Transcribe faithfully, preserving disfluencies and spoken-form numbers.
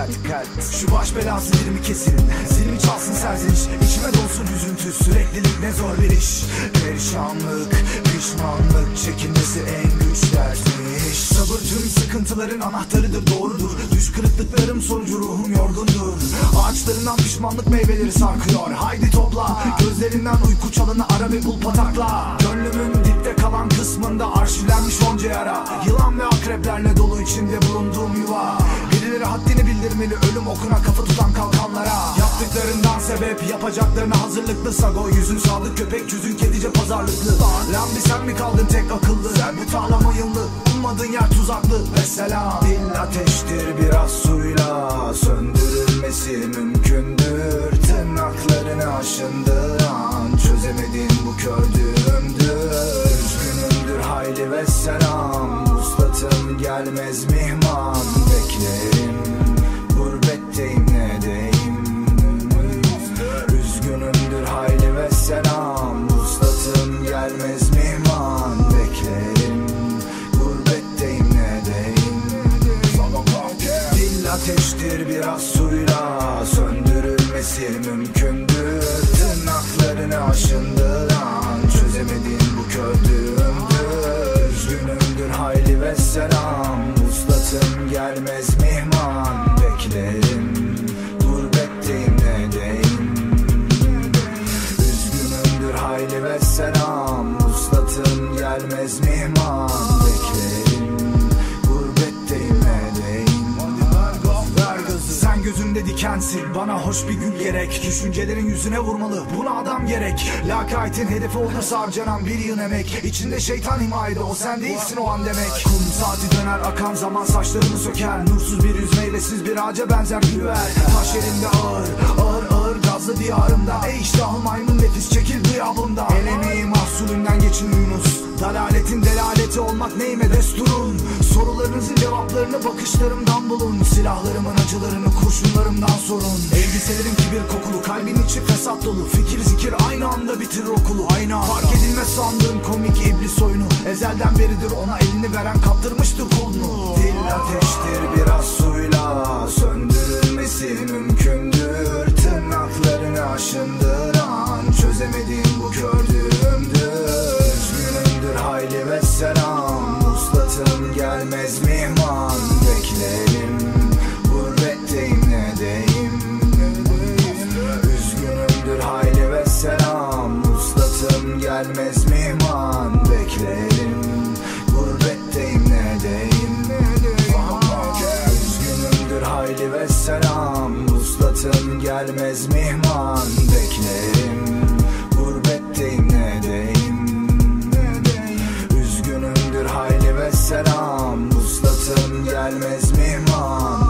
dikkat dikkat. Şu baş belası dilimi kesin, zilimi çalsın serzeniş. İçime dolsun üzüntü, süreklilik ne zor bir iş. Perişanlık, pişmanlık, çekinmesi en güç dersmiş. Sabır tüm sıkıntıların anahtarıdır, doğrudur. Düş kırıklıklarım sonucu ruhum yorgundur. Ağaçlarından pişmanlık meyveleri sarkıyor. Haydi topla, gözlerinden uyku çalını ara ve bul patakla. Gönlümün dipte kalan kısmında arşivlenmiş onca yara. Yılan ve akreplerle dolu içinde bulunduğum yuva. Birileri haddini bildirmeli ölüm okuna kafa tutan kalkanlara. Yaptıklarından sebep yapacaklarına hazırlıklı. Sago yüzün sağlık köpek yüzün kedice pazarlıklı. Lan bir sen mi kaldın tek akıllı? Sen bu tağlama yıllı, ummadığın yer tuzaklı. Mesela dil ateştir biraz suyla, söndürülmesi mümkündür. Tırnaklarını aşındıran çözemediğin bu kördüğümdür. Üzgünümdür hayli ve selam, uslatım gelmez mihman. Beklerim gurbetteyim ne deyim. Üzgünümdür hayli ve selam, uslatım gelmez mihman. Beklerim gurbetteyim ne deyim. Dil ateştir biraz suyla, söndürülmesi mümkündür. Tırnaklarını aşındıran çözemediğin bu kördüğümdür. Üzgünümdür hayli ve selam, uslatım gelmez mihman. Beklerim gurbetteyim ne deyim. Üzgünümdür hayli ve selam, uslatım gelmez mihman. Beklerim gurbetteyim ne deyim. Sen gözümde dikensin, bana hoş bir gül gerek. Düşüncelerin yüzüne vurmalı, buna adam gerek. Lakaytin hedefi olursa harcanan bir yıl emek. İçinde şeytan himayede, o sen değilsin o an demek. Kum saati döner, akan zaman saçlarını söker. Nursuz bir yüz meyvesiz bir ağaca benzer gülüver. Taş elinde ağır, ağır ağır gazlı diyarımda. Ey iştahlı maymun nefis çekil gıyabımda. El emeği mahsulünden geçin Yunus. Dalaletin delaleti olmak neyime desturun. Sorularınızın cevaplarını bakışlarımdan bulun. Silahlarımın acılarını kurşunlarımdan sorun. Elbiselerim kibir kokulu, kalbin içi fesat dolu. Fikir zikir aynı anda bitirir okulu. Aynı anda fark edilmez sandığım komik iblis oyunu. Ezelden beridir ona elini veren kaptırmıştır kolunu. Dil ateştir biraz suyla, söndürülmesi mümkündür. Tırnaklarını aşındıran çözemediğim bu kördüğümdür. Üzgünümdür hayli ve selam, uslatım gelmez mihman. Beklerim gurbetteyim ne deyim. Üzgünümdür hayli ve selam, uslatım gelmez mihman. Beklerim gurbetteyim ne deyim. Üzgünümdür hayli ve selam, uslatım gelmez mihman. Beklerim gurbetteyim ne deyim. Üzgünümdür hayli ve selam, uslatım gelmez mihman.